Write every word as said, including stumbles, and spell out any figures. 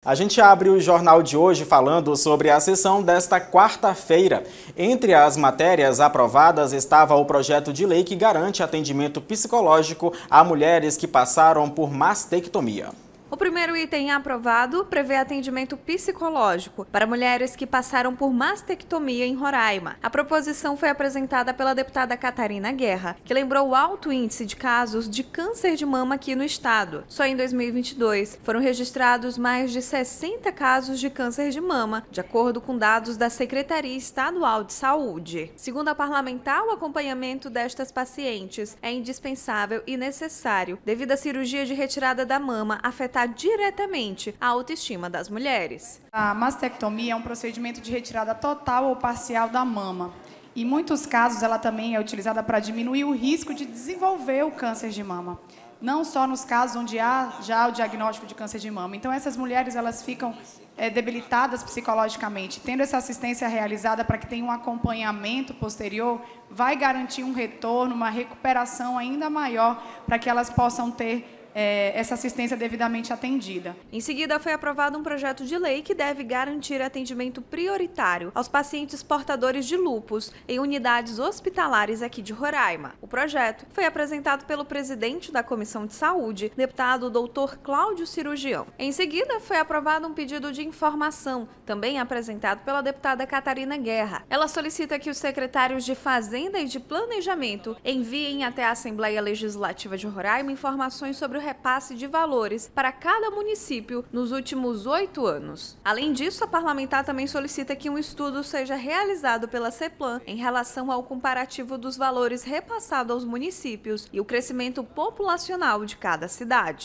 A gente abre o jornal de hoje falando sobre a sessão desta quarta-feira. Entre as matérias aprovadas estava o projeto de lei que garante atendimento psicológico a mulheres que passaram por mastectomia. O primeiro item aprovado prevê atendimento psicológico para mulheres que passaram por mastectomia em Roraima. A proposição foi apresentada pela deputada Catarina Guerra, que lembrou o alto índice de casos de câncer de mama aqui no estado. Só em dois mil e vinte e dois foram registrados mais de sessenta casos de câncer de mama, de acordo com dados da Secretaria Estadual de Saúde. Segundo a parlamentar, o acompanhamento destas pacientes é indispensável e necessário devido à cirurgia de retirada da mama afetar diretamente a autoestima das mulheres. A mastectomia é um procedimento de retirada total ou parcial da mama. Em muitos casos, ela também é utilizada para diminuir o risco de desenvolver o câncer de mama. Não só nos casos onde há já o diagnóstico de câncer de mama. Então, essas mulheres elas ficam é, debilitadas psicologicamente. Tendo essa assistência realizada para que tenha um acompanhamento posterior, vai garantir um retorno, uma recuperação ainda maior para que elas possam ter É, essa assistência devidamente atendida. Em seguida, foi aprovado um projeto de lei que deve garantir atendimento prioritário aos pacientes portadores de lúpus em unidades hospitalares aqui de Roraima. O projeto foi apresentado pelo presidente da Comissão de Saúde, deputado doutor Cláudio Cirurgião. Em seguida, foi aprovado um pedido de informação, também apresentado pela deputada Catarina Guerra. Ela solicita que os secretários de Fazenda e de Planejamento enviem até a Assembleia Legislativa de Roraima informações sobre o repasse de valores para cada município nos últimos oito anos. Além disso, a parlamentar também solicita que um estudo seja realizado pela CEPLAN em relação ao comparativo dos valores repassados aos municípios e o crescimento populacional de cada cidade.